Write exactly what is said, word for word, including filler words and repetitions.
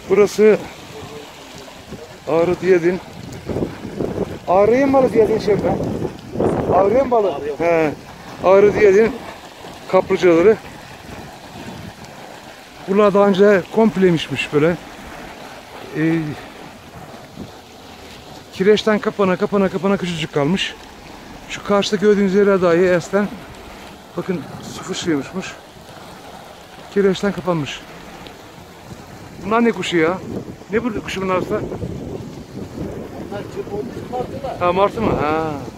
Burası Ağrı Diyadin. Ağrı'ya mı balı Diyadin şef be? Ağrı'ya mı balı? He. Ağrı Diyadin kaplıcaları. Bunlar daha önce kompleymişmiş böyle. Ee, kireçten kapana kapana kapana küçücük kalmış. Şu karşıda gördüğünüz yere dahi esten bakın su fışkırıyormuş. Kireçten kapanmış. Bunlar ne kuşu ya? Ne bu kuşu bunlar usta? Bunlar çöp olmuş martılar. Ha martı mı? Ha.